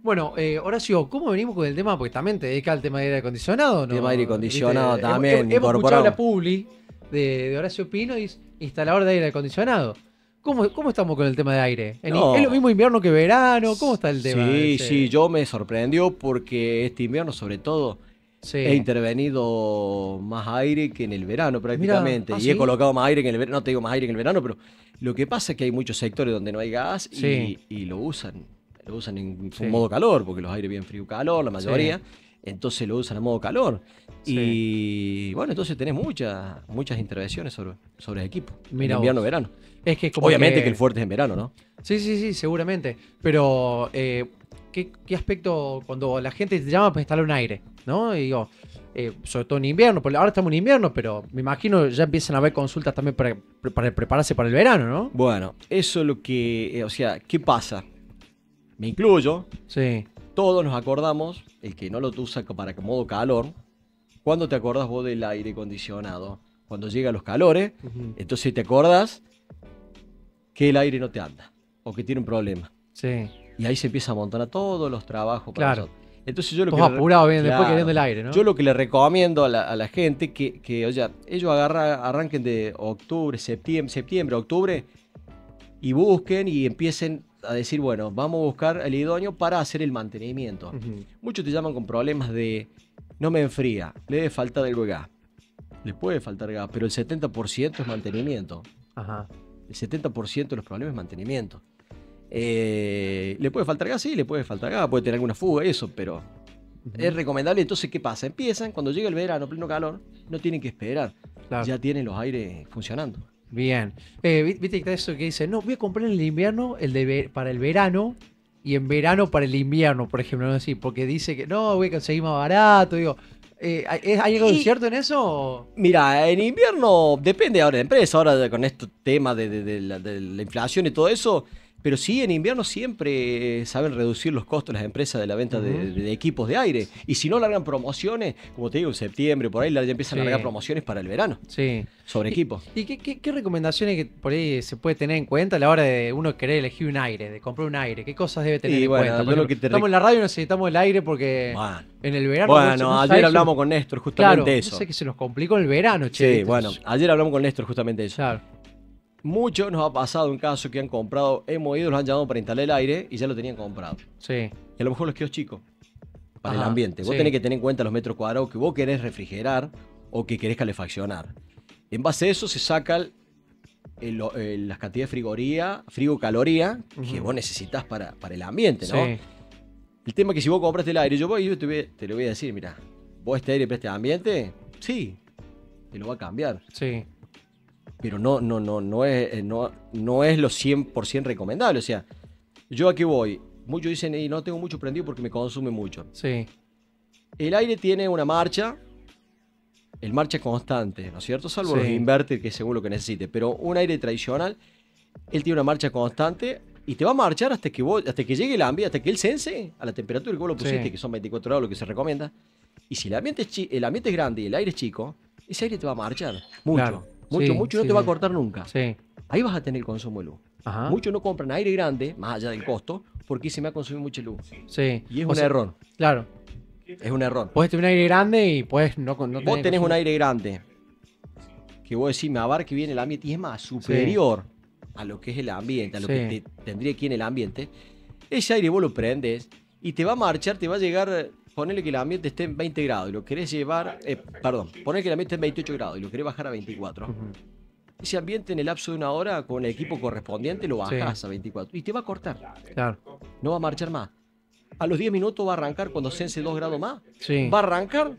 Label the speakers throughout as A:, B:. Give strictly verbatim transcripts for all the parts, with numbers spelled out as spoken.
A: Bueno, eh, Horacio, ¿cómo venimos con el tema? Porque también te dedicas al tema de aire acondicionado, ¿no?
B: Tema aire acondicionado
A: ¿Viste?
B: también,
A: Hemos, hemos escuchado
B: incorporado.
A: la publi de, de Horacio Pino, y es instalador de aire acondicionado. ¿Cómo, cómo estamos con el tema de aire? ¿En- ¿Es lo
B: No,
A: mismo invierno que verano? ¿Cómo está el tema
B: sí, sí,
A: ese?
B: yo me sorprendió porque este invierno sobre todo he
A: Sí.
B: intervenido más aire que en el verano
A: Mira,
B: prácticamente.
A: ¿ah,
B: Y he
A: sí?
B: colocado más aire que en el verano, no te digo más aire que en el verano, pero lo que pasa es que hay muchos sectores donde no hay gas
A: Sí,
B: y, y lo usan, lo usan en
A: sí,
B: modo calor, porque los aires bien frío-calor, la
A: sí,
B: mayoría, entonces lo usan en modo calor.
A: sí.
B: Y bueno, entonces tenés muchas, muchas intervenciones sobre, sobre el equipo, en
A: Mira vos.
B: invierno-verano.
A: Es que como
B: Obviamente que el
A: que...
B: fuerte es en verano, ¿no?
A: Sí, sí, sí, seguramente. Pero, eh, ¿qué, qué aspecto cuando la gente te llama para instalar un aire? ¿No? Y digo, eh, sobre todo en invierno, porque ahora estamos en invierno, pero me imagino ya empiezan a haber consultas también para, para prepararse para el verano, ¿no?
B: Bueno, eso es lo que, eh, o sea, ¿qué pasa? Me incluyo,
A: Sí,
B: todos nos acordamos, el que no lo usa para modo calor, ¿cuándo te acordás vos del aire acondicionado? Cuando llegan los calores,
A: ujú,
B: entonces te acordás que el aire no te anda o que tiene un problema.
A: sí,
B: Y ahí se empieza a montar todos los trabajos para
A: claro.
B: nosotros. Entonces yo lo
A: Todos
B: que le, re-
A: apurados bien después queriendo
B: claro,
A: el aire, ¿no?
B: yo lo que le recomiendo a la, a la gente que, que, oye, ellos agarra, arranquen de octubre, septiembre, septiembre, octubre y busquen y empiecen a decir, bueno, vamos a buscar el idóneo para hacer el mantenimiento.
A: Ujú,
B: Muchos te llaman con problemas de no me enfría, le debe faltar algo de gas. Le puede faltar gas, pero el setenta por ciento es mantenimiento.
A: ajá,
B: El setenta por ciento de los problemas es mantenimiento. Eh, ¿Le puede faltar gas? Sí, le puede faltar gas, puede tener alguna fuga, eso, pero
A: ujú,
B: es recomendable. Entonces, ¿qué pasa? Empiezan, cuando llega el verano, pleno calor, no tienen que esperar.
A: claro.
B: Ya tienen los aires funcionando.
A: Bien. Eh, vi- viste que está eso que dice, no, voy a comprar en el invierno el de ve- para el verano y en verano para el invierno, por ejemplo, no sé, porque dice que no, voy a conseguir más barato, digo, eh, ¿hay es- hay algo de
B: Y
A: cierto en eso? o-
B: mira, en invierno depende ahora de la empresa, ahora de- con este tema de, de- de la, de la inflación y todo eso, pero sí, en invierno siempre eh, saben reducir los costos las empresas de la venta de,
A: Ujú.
B: de- de equipos de aire. Y si no largan promociones, como te digo, en septiembre, por ahí ya empiezan a
A: Sí.
B: largar promociones para el verano,
A: Sí.
B: sobre
A: ¿Y,
B: equipos.
A: y qué, qué- qué recomendaciones que por ahí se puede tener en cuenta a la hora de uno querer elegir un aire, de comprar un aire? ¿Qué cosas debe tener
B: Y
A: en
B: bueno,
A: cuenta? Por
B: yo lo
A: ejemplo,
B: que te
A: estamos
B: rec-
A: en la radio y necesitamos el aire porque
B: Bueno,
A: en el verano...
B: bueno,
A: no
B: ayer
A: sabes,
B: hablamos con Néstor
A: claro,
B: justamente eso.
A: no sé que se nos complicó el verano, che.
B: Sí,
A: ¿viste?
B: bueno, ayer hablamos con Néstor justamente eso.
A: Claro,
B: Muchos nos ha pasado un caso que han comprado, hemos ido, los han llamado para instalar el aire y ya lo tenían comprado.
A: sí.
B: Y a lo mejor les quedó chico para el
A: Ajá,
B: ambiente. Vos
A: sí.
B: tenés que tener en cuenta los metros cuadrados que vos querés refrigerar o que querés calefaccionar. En base a eso se sacan el- el- las cantidades de frigoría, frigo-caloría que
A: Ujú.
B: vos necesitas para, para el ambiente, ¿no?
A: Sí,
B: El tema es que si vos compraste el aire, yo voy y yo te, voy- te lo voy a decir, mira, vos este aire para este ambiente, sí, te lo va a cambiar.
A: sí.
B: Pero no, no, no, no es, eh, no, no es lo cien por ciento recomendable. O sea, yo aquí voy. Muchos dicen, y no tengo mucho prendido porque me consume mucho.
A: Sí,
B: El aire tiene una marcha, el marcha constante, ¿no es cierto? Salvo los
A: Sí.
B: inverter, que es según lo que necesite. Pero un aire tradicional, él tiene una marcha constante y te va a marchar hasta que vos, hasta que llegue el ambiente, hasta que él sense a la temperatura que vos lo pusiste,
A: Sí.
B: que son veinticuatro grados, lo que se recomienda. Y si el ambiente es, chi- el ambiente es grande y el aire es chico, ese aire te va a marchar. Mucho,
A: Claro.
B: mucho,
A: Sí,
B: mucho, y no
A: sí,
B: te va a
A: sí.
B: cortar nunca.
A: sí.
B: Ahí vas a tener el consumo de luz.
A: Ajá.
B: Muchos no compran aire grande, más allá del costo, porque se me ha consumido mucha luz.
A: Sí.
B: Y es
A: O
B: un
A: sea,
B: error.
A: Claro.
B: Es un error.
A: Puedes tener un aire grande y puedes no, no
B: Vos
A: tener
B: tenés un
A: consumo.
B: aire grande que vos decís me abarque bien el ambiente y es más superior a lo que es el ambiente, a lo
A: Sí.
B: que te- tendría aquí en el ambiente. Ese aire vos lo prendes y te va a marchar, te va a llegar. Ponele que el ambiente esté en veinte grados y lo querés llevar. Eh, perdón, ponele que el ambiente esté en veintiocho grados y lo querés bajar a veinticuatro.
A: Ujú.
B: Ese ambiente en el lapso de una hora con el equipo correspondiente lo bajás
A: Sí.
B: a veinticuatro y te va a cortar.
A: Claro.
B: No va a marchar más. A los diez minutos va a arrancar cuando sense dos grados más.
A: Sí.
B: Va a arrancar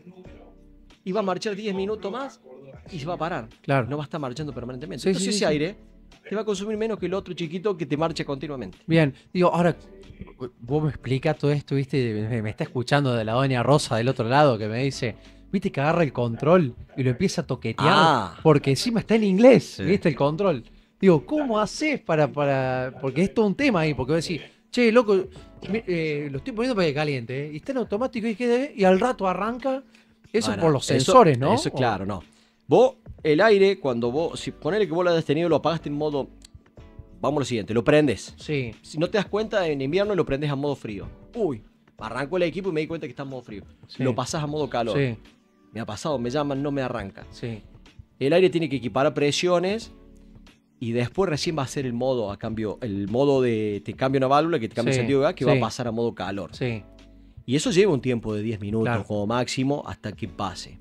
B: y va a marchar diez minutos más y se va a parar.
A: Claro.
B: No va a estar marchando permanentemente.
A: Sí,
B: Entonces
A: sí, sí,
B: ese
A: sí.
B: aire te va a consumir menos que el otro chiquito que te marcha continuamente.
A: Bien. Digo, ahora, vos me explicas todo esto, ¿viste? Me, me está escuchando de la doña Rosa del otro lado que me dice, ¿viste que agarra el control y lo empieza a toquetear?
B: Ah.
A: Porque encima está en inglés,
B: Sí.
A: ¿viste? El control. Digo, ¿cómo haces para, para...? Porque es todo un tema ahí, porque vos decís, che, loco, mi- eh, lo estoy poniendo para que caliente, ¿eh? Y está en automático y, quede- y al rato arranca. Eso
B: Bueno,
A: por los
B: eso-
A: sensores, ¿no?
B: Eso es
A: O-
B: claro, no. Vos, el aire, cuando vos, si ponele que vos lo hayas tenido, lo apagaste en modo. Vamos a lo siguiente, lo prendes.
A: Sí,
B: Si no te das cuenta, en invierno lo prendes a modo frío. Uy, Arrancó el equipo y me di cuenta que está en modo frío.
A: Sí.
B: Lo pasás a modo calor.
A: Sí,
B: Me ha pasado, me llaman, no me arranca.
A: sí.
B: El aire tiene que equiparar presiones y después recién va a ser el modo a cambio, el modo de te cambia una válvula, que te cambia
A: Sí,
B: el sentido de gas, que
A: sí.
B: va a pasar a modo calor.
A: Sí,
B: Y eso lleva un tiempo de diez minutos
A: Claro.
B: como máximo hasta que pase.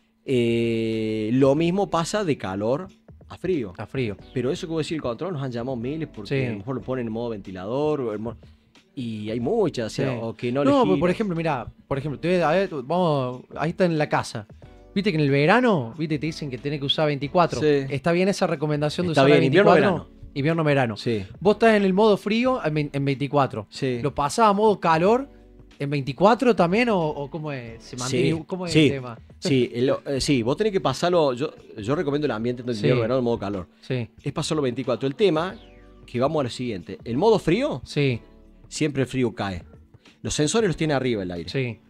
B: Eh, lo mismo pasa de calor a frío.
A: está frío.
B: Pero eso que voy a decir, el control nos han llamado miles porque
A: Sí.
B: a lo mejor lo ponen en modo ventilador. O en mo- y hay muchas, o sea,
A: Sí.
B: o que no,
A: No,
B: le
A: pero por
B: gira.
A: ejemplo, mira, por ejemplo, te voy a- a ver, vamos, ahí está en la casa. Viste que en el verano, viste, te dicen que tenés que usar veinticuatro.
B: Sí.
A: ¿Está bien esa recomendación de
B: Está
A: usar la
B: bien, invierno o
A: veinticuatro?
B: verano.
A: Invierno, verano.
B: Sí,
A: Vos estás en el modo frío en vein- en veinticuatro.
B: sí.
A: ¿Lo pasás a modo calor en veinticuatro también o, o cómo es? ¿Se mantiene?
B: Sí,
A: ¿Cómo es
B: sí.
A: el tema?
B: Sí, el- eh, sí, vos tenés que pasarlo. Yo, yo recomiendo el ambiente en
A: Sí.
B: invierno verano en modo calor.
A: Sí,
B: Es pasarlo veinticuatro. El tema, que vamos a lo siguiente. El modo frío,
A: sí,
B: siempre el frío cae. Los sensores los tiene arriba el aire.
A: sí,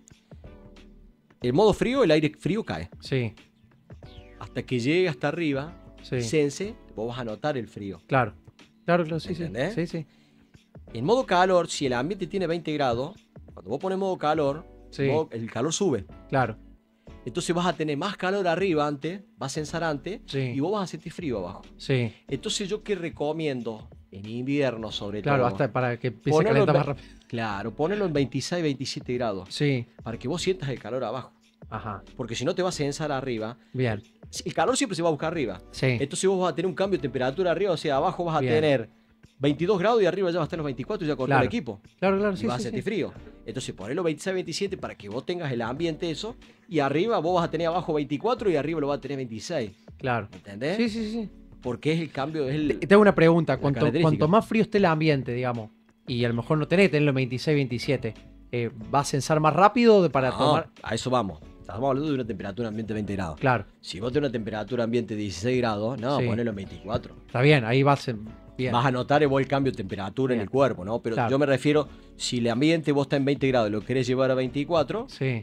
B: El modo frío, el aire frío cae.
A: sí,
B: Hasta que llegue hasta arriba,
A: sí.
B: sense, vos vas a notar el frío.
A: Claro. Claro, claro, sí, sí.
B: ¿Entendés?
A: Sí, sí.
B: En modo calor, si el ambiente tiene veinte grados, cuando vos pones modo calor,
A: Sí.
B: modo- el calor sube.
A: Claro.
B: Entonces vas a tener más calor arriba antes, vas a sensar antes,
A: Sí.
B: y vos vas a sentir frío abajo.
A: Sí.
B: Entonces yo que recomiendo, en invierno sobre
A: Claro,
B: todo,
A: hasta para que empiece a
B: Ponelo
A: calentar
B: en
A: más
B: ve-
A: rápido.
B: claro, ponelo en veintiséis, veintisiete grados,
A: Sí.
B: para que vos sientas el calor abajo.
A: Ajá.
B: Porque si no te vas a sensar arriba,
A: Bien.
B: el calor siempre se va a buscar arriba.
A: Sí.
B: Entonces vos vas a tener un cambio de temperatura arriba, o sea, abajo vas a
A: Bien.
B: tener veintidós grados y arriba ya va a estar en los veinticuatro y ya cortó
A: Claro.
B: el equipo.
A: Claro, claro,
B: Y
A: sí,
B: vas
A: sí,
B: a sentir
A: sí.
B: frío. Entonces ponelo veintiséis, veintisiete para que vos tengas el ambiente eso. Y arriba vos vas a tener abajo veinticuatro y arriba lo vas a tener veintiséis.
A: Claro.
B: ¿Entendés?
A: Sí, sí, sí.
B: Porque es el cambio, es el...
A: Te te hago una pregunta. Cuanto,
B: característica.
A: cuanto más frío esté el ambiente, digamos, y a lo mejor no tenés que tenerlo en veintiséis, veintisiete, eh, ¿va a censar más rápido de- para
B: No,
A: tomar?
B: a eso vamos. Estamos hablando de una temperatura ambiente de veinte grados.
A: Claro.
B: Si vos tenés una temperatura ambiente de dieciséis grados, no,
A: Sí.
B: ponelo en veinticuatro.
A: Está bien, ahí va a ser bien.
B: Vas a notar vos el cambio de temperatura en
A: Bien.
B: el cuerpo, ¿no? Pero
A: Claro.
B: yo me refiero, si el ambiente vos está en veinte grados y lo querés llevar a veinticuatro,
A: Sí.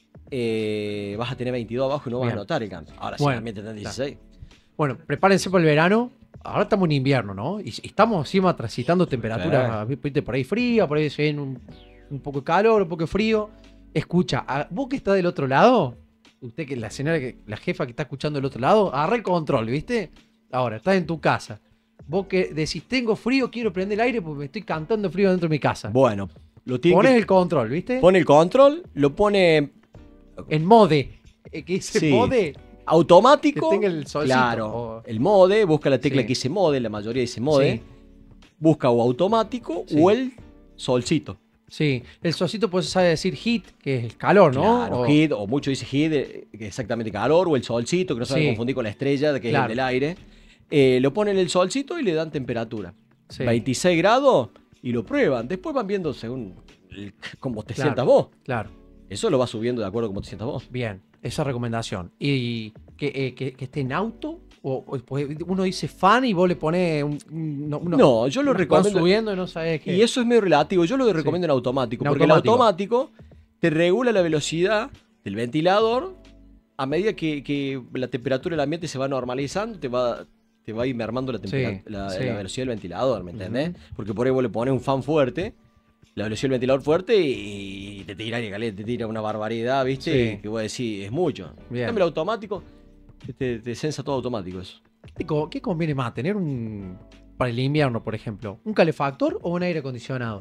B: eh, vas a tener veintidós abajo y no vas
A: Bien.
B: a notar el cambio. Ahora, si
A: Bueno,
B: el ambiente está en
A: claro.
B: dieciséis.
A: Bueno, prepárense para el verano. Ahora estamos en invierno, ¿no? Y y estamos encima transitando temperaturas, viste, por ahí fría, por ahí se ven un, un poco de calor, un poco de frío. Escucha, a- vos que está del otro lado, usted que la señora, que, la jefa que está escuchando del otro lado, agarra el control, ¿viste? Ahora, estás en tu casa. Vos que decís, tengo frío, quiero prender el aire porque me estoy cantando frío dentro de mi casa.
B: Bueno, lo tiene
A: Pones
B: que-
A: el control, ¿viste?
B: pone el control, lo pone
A: En mode. Eh, ¿Qué dice
B: Sí.
A: mode?
B: automático.
A: Que tenga el solcito,
B: Claro,
A: o-
B: el mode, busca la tecla
A: Sí.
B: que dice mode, la mayoría dice mode.
A: Sí.
B: Busca o automático
A: Sí.
B: o el solcito.
A: Sí, el solcito pues sabe decir heat, que es el calor, ¿no?
B: Claro,
A: O-
B: heat, o mucho dice heat, eh, que es exactamente calor, o el solcito, que no se van a
A: Sí.
B: confundir con la estrella, que
A: Claro.
B: es el del aire. Eh, lo ponen el solcito y le dan temperatura.
A: Sí.
B: veintiséis grados y lo prueban. Después van viendo según el- cómo te
A: Claro.
B: sientas vos.
A: Claro,
B: Eso lo va subiendo de acuerdo a cómo te sientas vos.
A: bien, esa recomendación. ¿Y que, eh, que, que esté en auto? O, o- pues uno dice fan y vos le pones un, un- no, uno-
B: No, yo lo
A: unos
B: recomiendo-
A: van subiendo y no sabes qué.
B: Y eso es medio relativo. Yo lo recomiendo en automático.
A: En
B: porque
A: automático.
B: el automático te regula la velocidad del ventilador a medida que, que la temperatura del ambiente se va normalizando, te va, te va a ir mermando la, tempera-
A: Sí,
B: la,
A: sí.
B: la velocidad del ventilador, ¿me entendés?
A: Ujú.
B: Porque por ahí vos le pones un fan fuerte, la velocidad del ventilador fuerte y te tira aire caliente, te tira una barbaridad, ¿viste?
A: Sí.
B: Que vos decís, es mucho.
A: Bien.
B: En cambio, el automático, te, te, te sensa todo automático eso.
A: ¿Qué, te co- qué conviene más? ¿Tener un, para el invierno, por ejemplo, un calefactor o un aire acondicionado?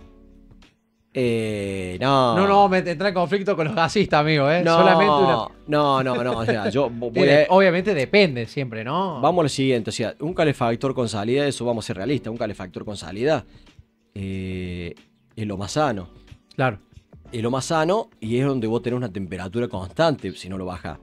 B: Eh, no.
A: No, no, me entra en conflicto con los gasistas, amigo, ¿eh?
B: No,
A: Solamente una...
B: no, no, no, o sea, yo voy
A: Eh,
B: a,
A: Obviamente depende siempre, ¿no?
B: vamos a lo siguiente, o sea, un calefactor con salida, eso vamos a ser realistas, un calefactor con salida eh, es lo más sano.
A: Claro,
B: Es lo más sano y es donde vos tenés una temperatura constante si no lo bajás.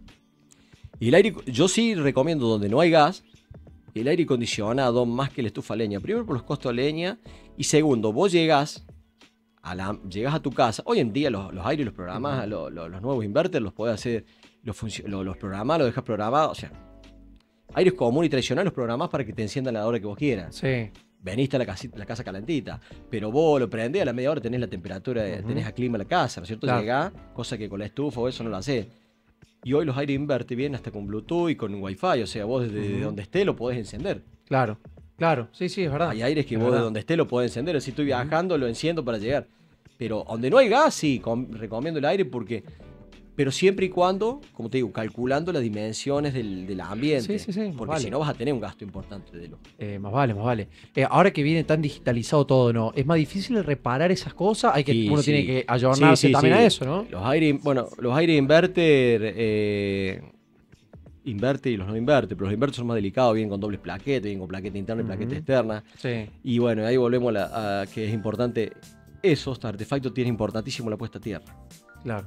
B: Y el aire, yo sí recomiendo donde no hay gas, el aire acondicionado más que la estufa a leña. Primero por los costos de leña y segundo, vos llegás a, la, llegás a tu casa. Hoy en día los, los aires los programás, los, los, los nuevos inverters los podés hacer, los, funcio- los, los programás, los dejas programados. O sea, aires comunes y tradicionales los programás para que te enciendan a la hora que vos quieras.
A: sí.
B: Veniste a la, casita, la casa calentita, pero vos lo prendés a la media hora, tenés la temperatura, de-
A: Ujú.
B: tenés a clima la casa, ¿no es cierto?
A: Claro.
B: Llegás, cosa que con la estufa o eso no lo hacés. Y hoy los aire inverter vienen hasta con Bluetooth y con Wi-Fi, o sea, vos desde
A: Ujú.
B: donde esté lo podés encender.
A: Claro, claro, sí, sí, es verdad.
B: Hay aires que
A: Es
B: vos
A: verdad.
B: de donde esté lo podés encender. Si estoy viajando, lo enciendo para llegar. Pero donde no hay gas, sí, com- recomiendo el aire porque... Pero siempre y cuando, como te digo, calculando las dimensiones del, del ambiente.
A: Sí, sí, sí,
B: Porque
A: vale.
B: si no vas a tener un gasto importante de luz.
A: Eh, más vale, más vale. Eh, ahora que viene tan digitalizado todo, ¿no? Es más difícil reparar esas cosas. Hay que,
B: Sí,
A: uno
B: sí.
A: tiene que ayornarse
B: Sí, sí,
A: también
B: sí.
A: a eso, ¿no?
B: Los aire, bueno, los aire inverter, eh, inverter y los no inverter, pero los inverter son más delicados, vienen con dobles plaquetas, vienen con plaqueta interna y plaqueta
A: Ujú.
B: externa.
A: Sí,
B: Y bueno, ahí volvemos a, la- a que es importante, esos artefactos tienen importantísimo la puesta a tierra.
A: claro.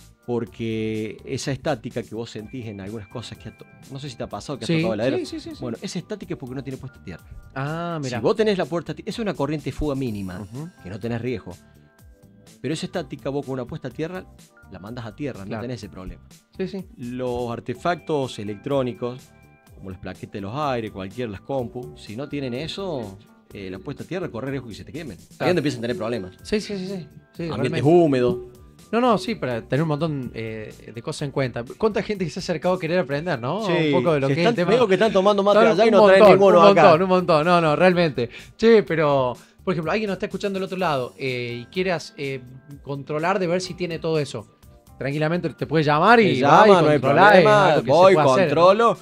B: Porque esa estática que vos sentís en algunas cosas que... ha to- No sé si te ha pasado que has
A: Sí,
B: tocado el aire.
A: sí, sí, sí, sí.
B: Bueno, esa estática es porque no tiene puesta a tierra.
A: Ah, mira.
B: Si vos tenés la puesta a tierra, es una corriente de fuga mínima,
A: Ujú.
B: que no tenés riesgo. Pero esa estática vos con una puesta a tierra, la mandas a tierra,
A: Claro.
B: no tenés ese problema.
A: Sí, sí.
B: Los artefactos electrónicos, como las plaquetas de los aires, cualquier, las compu, si no tienen eso, eh, la puesta a tierra corre riesgo que se te quemen. Ahí donde empiezan a tener problemas.
A: Sí, sí, sí, sí. Sí,
B: Ambientes
A: realmente.
B: húmedos.
A: No, no, sí, para tener un montón eh, de cosas en cuenta. ¿Cuánta gente que se ha acercado a querer aprender, no?
B: Sí,
A: Un poco de lo
B: se
A: que es el
B: están-
A: tema.
B: veo que están tomando mate
A: Claro,
B: allá y
A: un
B: no traen
A: montón,
B: ninguno
A: un
B: acá.
A: montón, un montón. No, no, realmente. Che, pero, por ejemplo, alguien nos está escuchando del otro lado eh, y quieras eh, controlar de ver si tiene todo eso. Tranquilamente te puedes llamar y
B: Me
A: va y
B: llama, no hay
A: controlá, es
B: problema,
A: algo que se
B: voy,
A: puede hacer, ¿no?
B: controlo,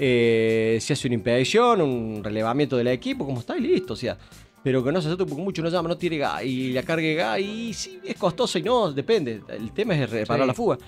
B: eh, se hace una inspección, un relevamiento del equipo, como está y listo, o sea, pero que no se asuste porque mucho no llama, no tiene gas y la carga de gas y sí, es costoso y no, depende, el tema es reparar
A: Sí.
B: la fuga,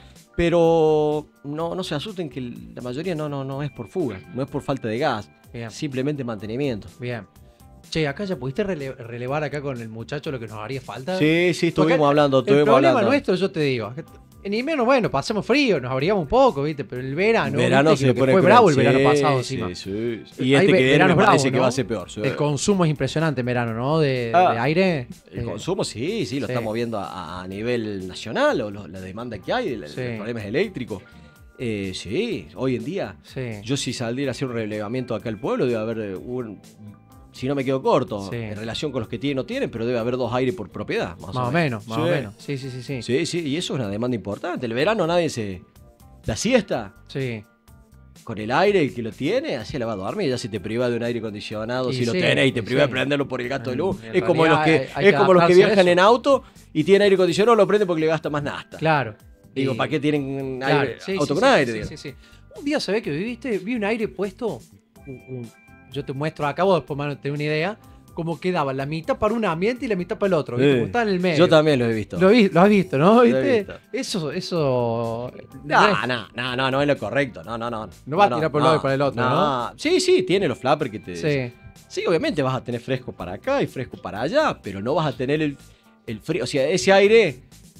B: pero no, no se asusten que la mayoría no, no, no es por fuga, no es por falta de gas,
A: Bien,
B: simplemente mantenimiento.
A: bien. Che, acá ya pudiste rele- relevar acá con el muchacho lo que nos haría falta.
B: Sí, sí,
A: Porque
B: estuvimos hablando,
A: El
B: estuvimos
A: problema
B: hablando.
A: nuestro, yo te digo, en invierno, bueno, pasamos frío, nos abrigamos un poco, ¿viste? Pero el verano,
B: verano
A: ¿viste?
B: se
A: Que lo que
B: pone
A: fue
B: cruel.
A: bravo el verano
B: Sí,
A: pasado
B: sí,
A: encima.
B: sí.
A: Hay
B: Y este
A: ve-
B: que viene
A: veranos
B: me parece
A: bravos,
B: que
A: ¿no?
B: va a ser peor. Sí.
A: El consumo es impresionante en verano, ¿no? De,
B: Ah,
A: de aire.
B: El
A: Eh,
B: consumo, sí, sí, lo
A: sí.
B: estamos viendo a, a nivel nacional, o lo- la demanda que hay, el-
A: Sí.
B: los problemas eléctricos. Eh, sí, hoy en día,
A: Sí.
B: yo si saliera a hacer un relevamiento acá al pueblo, debe haber eh, un, si no me quedo corto,
A: Sí.
B: en relación con los que tienen o no tienen, pero debe haber dos aires por propiedad, más,
A: Más o menos, más
B: Sí.
A: o menos. Sí, sí, sí, sí.
B: Sí, sí, y eso es una demanda importante. El verano nadie se... La siesta,
A: Sí.
B: con el aire, el que lo tiene, así la va a dormir, ya si te priva de un aire acondicionado,
A: Y
B: si lo
A: sí,
B: tenés y te
A: y
B: priva de
A: sí.
B: prenderlo por el gasto de luz.
A: En
B: Es como los
A: realidad
B: que,
A: hay- hay
B: es
A: que
B: como los que
A: adaptarse a
B: viajan
A: eso.
B: en auto y tienen aire acondicionado, lo prenden porque le gasta más nafta.
A: Claro.
B: Digo,
A: Y-
B: ¿para qué tienen
A: claro,
B: aire,
A: sí,
B: auto
A: sí,
B: con
A: sí,
B: aire?
A: sí,
B: digo?
A: sí, sí. Un día se ve que viviste, vi un aire puesto. un- un- yo te muestro acá, vos después más tener una idea. Cómo quedaba la mitad para un ambiente y la mitad para el otro. ¿viste?
B: Sí.
A: Como estaba en el medio.
B: Yo también lo he visto.
A: Lo, vi- lo has visto, ¿no?
B: Lo he
A: ¿Viste?
B: visto.
A: Eso, eso.
B: No, no, no, no, no es lo correcto. No, no, no.
A: No va a tirar por un lado y para el otro, ¿no?
B: Sí, sí, tiene los flappers que te.
A: Sí,
B: Sí, obviamente vas a tener fresco para acá y fresco para allá, pero no vas a tener el, el frío. O sea, ese aire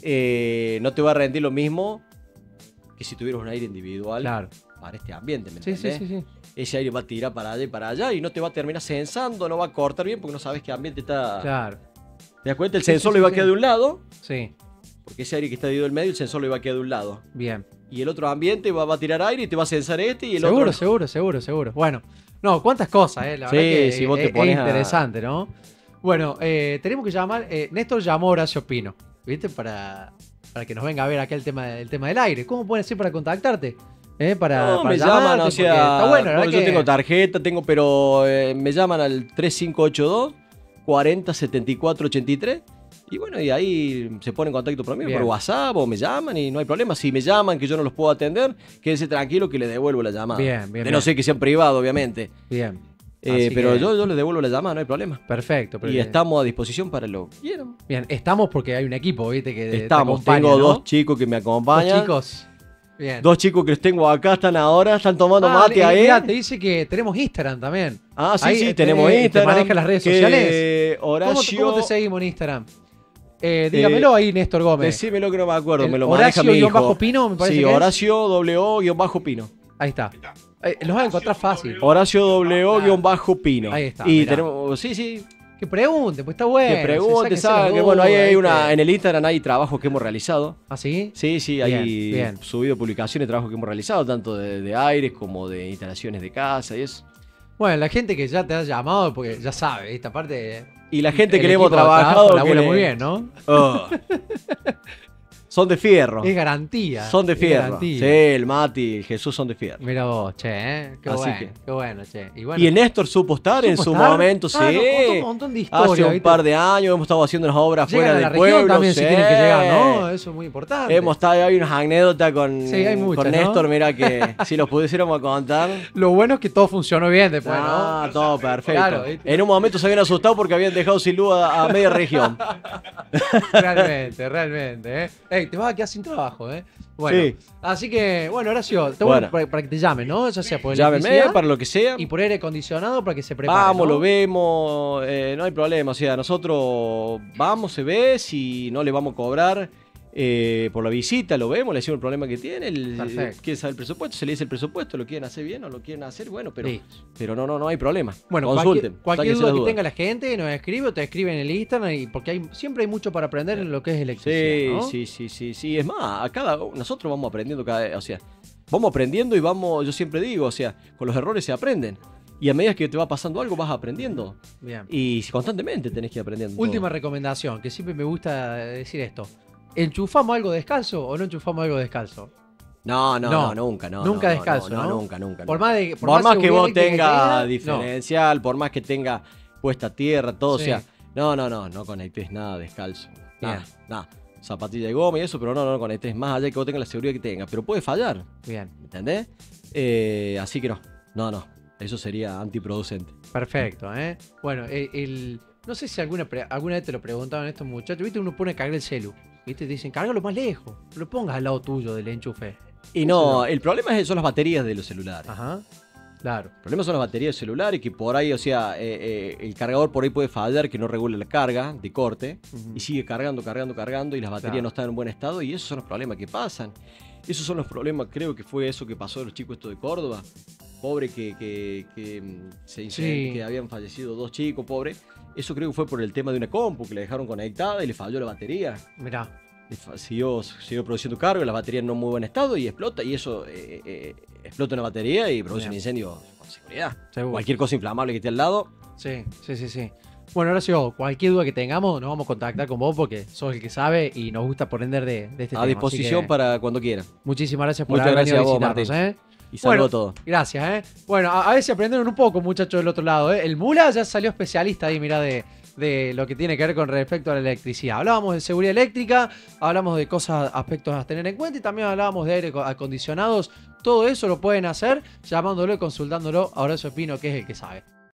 B: eh, no te va a rendir lo mismo que si tuvieras un aire individual
A: claro.
B: para este ambiente, ¿me
A: Sí, sí,
B: entendés?
A: sí, sí.
B: Ese aire va a tirar para allá y para allá y no te va a terminar sensando, no va a cortar bien porque no sabes qué ambiente está.
A: Claro.
B: ¿Te das cuenta? El
A: Sí,
B: sensor
A: sí,
B: lo iba
A: sí,
B: a quedar
A: sí.
B: de un lado,
A: Sí,
B: porque ese aire que está dividido del medio, el sensor lo iba a quedar de un lado.
A: bien.
B: Y el otro ambiente va, va a tirar aire y te va a sensar este y el
A: Seguro,
B: otro.
A: seguro, seguro, seguro. Bueno, no, cuántas cosas, ¿eh? La
B: Sí,
A: verdad que
B: si vos te
A: es,
B: pones
A: es
B: a-
A: interesante, ¿no? Bueno, eh, tenemos que llamar. eh, Néstor llamó a Horacio Pino, ¿viste? Para, para que nos venga a ver acá el tema, el tema del aire. ¿Cómo pueden hacer para contactarte? ¿Eh? Para,
B: No,
A: para
B: me
A: llamarte,
B: llaman, o
A: porque
B: sea,
A: está bueno, la
B: bueno,
A: verdad
B: yo
A: que-
B: tengo tarjeta, tengo, pero eh, me llaman al tres cinco ocho dos, cuarenta, setenta y cuatro, ochenta y tres y bueno, y ahí se ponen en contacto conmigo
A: Bien.
B: por WhatsApp o me llaman y no hay problema. Si me llaman que yo no los puedo atender, quédense tranquilo que les devuelvo la llamada.
A: Bien, bien,
B: De
A: bien.
B: no ser que sean privados, obviamente.
A: Bien.
B: Eh,
A: Así
B: pero
A: que-
B: yo, yo les devuelvo la llamada, no hay problema.
A: Perfecto. pero
B: Y
A: que-
B: estamos a disposición para lo que quieran.
A: Bien, estamos porque hay un equipo, ¿viste? Que te
B: Estamos,
A: acompaña,
B: tengo
A: ¿no?
B: dos chicos que me
A: Dos
B: acompañan.
A: chicos. Bien.
B: Dos chicos que los tengo acá, están ahora, están tomando
A: Ah,
B: mate
A: y-
B: ahí.
A: mirá, te dice que tenemos Instagram también.
B: Ah, sí,
A: Ahí,
B: sí,
A: eh,
B: tenemos
A: te- te
B: Instagram.
A: maneja las redes
B: que
A: sociales. ¿Cómo, te-
B: Horacio,
A: cómo te seguimos en Instagram? Eh, dígamelo ahí, Néstor Gómez.
B: decímelo que no me acuerdo,
A: El
B: me lo maneja mi
A: Horacio
B: hijo.
A: bajo Pino, me parece
B: sí,
A: que es.
B: Horacio W O Pino.
A: Ahí está. Eh, los vas a encontrar fácil.
B: Horacio W O Pino.
A: Ahí está,
B: Y
A: mirá.
B: tenemos, sí, sí,
A: Que pregunte, pues está bueno.
B: que pregunte,
A: sáquense
B: saben
A: las
B: que bueno, ahí
A: dudas,
B: hay una,
A: ¿viste?
B: en el Instagram hay trabajos que hemos realizado.
A: ¿Ah, sí?
B: Sí, sí,
A: Bien,
B: hay
A: bien.
B: subido publicaciones de trabajos que hemos realizado, tanto de, de aires como de instalaciones de casa y eso.
A: Bueno, la gente que ya te ha llamado, porque ya sabe, esta parte.
B: Y la gente
A: el
B: que le hemos
A: equipo de
B: trabajado.
A: trabajo
B: que
A: labura
B: le-
A: muy bien, ¿no?
B: Oh. Son de fierro.
A: Es garantía.
B: Son de
A: es
B: fierro.
A: garantía.
B: Sí, el Mati y el Jesús son de fierro.
A: Mira vos, che, ¿eh? Qué
B: Así
A: bueno,
B: que-
A: qué bueno, che. Y, bueno,
B: Y el Néstor supo estar en
A: ¿supo
B: su
A: estar?
B: momento,
A: Ah, nos contó
B: sí.
A: un montón de historia,
B: Hace un
A: ¿viste?
B: par de años hemos estado haciendo unas obras
A: Llegan
B: fuera
A: a
B: del
A: la región
B: pueblo.
A: también
B: sí.
A: si tienen que llegar, ¿no? Eso es muy importante.
B: Hemos estado, hay unas anécdotas con,
A: Sí, hay muchas,
B: con
A: ¿no?
B: Néstor, mira que si los pudiéramos contar.
A: Lo bueno es que todo funcionó bien después,
B: Ah,
A: ¿no?
B: todo perfecto.
A: Claro, ¿viste?
B: En un momento se habían asustado porque habían dejado sin luz a, a media región.
A: Realmente, realmente, ¿eh? Ey, te vas a quedar sin trabajo, ¿eh? Bueno,
B: Sí.
A: así que, bueno, Horacio, te
B: Bueno.
A: bueno. para, para que te llamen, ¿no? Ya sea por
B: Llámeme
A: electricidad
B: para lo que sea.
A: y por aire acondicionado para que se prepare,
B: Vamos,
A: ¿no?
B: lo vemos, eh, no hay problema. O sea, nosotros vamos, se ve, si no le vamos a cobrar eh, por la visita, lo vemos, le decimos el problema que tiene, el,
A: Perfecto.
B: quiere saber el presupuesto, se le dice el presupuesto, lo quieren hacer bien o lo quieren hacer, bueno, pero,
A: Sí.
B: pero no, no, no hay problema.
A: Bueno,
B: consulten,
A: cualquier, cualquier
B: sáquense
A: duda
B: las
A: que
B: dudas.
A: tenga la gente nos escribe o te escribe en el Instagram y porque hay, siempre hay mucho para aprender en lo que es
B: Sí,
A: electricidad, ¿no?
B: sí, sí, sí, sí. Es más, a cada nosotros vamos aprendiendo cada, o sea, vamos aprendiendo y vamos, yo siempre digo, o sea, con los errores se aprenden. Y a medida que te va pasando algo vas aprendiendo.
A: Bien.
B: Y constantemente tenés que ir aprendiendo.
A: Última
B: todo.
A: recomendación, que siempre me gusta decir esto. ¿Enchufamos algo descalzo o no enchufamos algo descalzo?
B: No, no,
A: No,
B: no, nunca, no.
A: nunca
B: no,
A: descalzo,
B: no,
A: ¿no?
B: nunca, nunca.
A: Por
B: no.
A: más, de,
B: Por, más que
A: seguridad
B: vos
A: eléctrica que
B: tengas
A: tenga, no.
B: diferencial, por más que tenga puesta a tierra, todo,
A: Sí.
B: o sea, no, no, no, no conectes nada descalzo. Nada,
A: Bien.
B: nada. Zapatilla de goma y eso, pero no, no, no conectes más allá que vos tengas la seguridad que tengas. Pero puede fallar,
A: Bien,
B: ¿entendés? Eh, así que no, no, no. Eso sería antiproducente.
A: perfecto, ¿eh? Bueno, el, el- no sé si alguna, pre- alguna vez te lo preguntaban estos muchachos, ¿viste? Uno pone a cargar el celu, ¿viste? Te dicen, cárgalo más lejos, no lo pongas al lado tuyo del enchufe.
B: Y no, el problema es- son las baterías de los celulares.
A: Ajá, claro.
B: El problema son las baterías del celular y que por ahí, o sea, eh, eh, el cargador por ahí puede fallar, que no regula la carga de corte
A: Ujú.
B: y sigue cargando, cargando, cargando y las baterías
A: Claro.
B: no están en buen estado y esos son los problemas que pasan. Esos son los problemas, creo que fue eso que pasó de los chicos estos de Córdoba. Pobre que, que, que, mm, se incendió,
A: Sí.
B: que habían fallecido dos chicos, pobre. Eso creo que fue por el tema de una compu que la dejaron conectada y le falló la batería.
A: Mirá,
B: Le fa- Siguió, siguió produciendo carga, la batería en no muy buen estado y explota. Y eso eh, eh, explota una batería y produce
A: Bien.
B: un incendio con seguridad.
A: seguro.
B: Cualquier cosa inflamable que esté al lado.
A: Sí, sí, sí, sí. Bueno, Horacio, cualquier duda que tengamos, nos vamos a contactar con vos porque sos el que sabe y nos gusta aprender de, de este tema.
B: A
A: así
B: disposición
A: que
B: para cuando quiera.
A: muchísimas gracias por
B: Muchas
A: haber venido a
B: gracias a vos,
A: visitarnos, ¿eh?
B: Y saludo
A: Bueno,
B: a todos.
A: Gracias, ¿eh? Bueno, a, a ver si aprendieron un poco, muchachos, del otro lado, ¿eh? El Mula ya salió especialista ahí, mirá, de, de lo que tiene que ver con respecto a la electricidad. Hablábamos de seguridad eléctrica, hablamos de cosas, aspectos a tener en cuenta y también hablábamos de aire acondicionados. Todo eso lo pueden hacer llamándolo y consultándolo a Horacio Espino, que es el que sabe.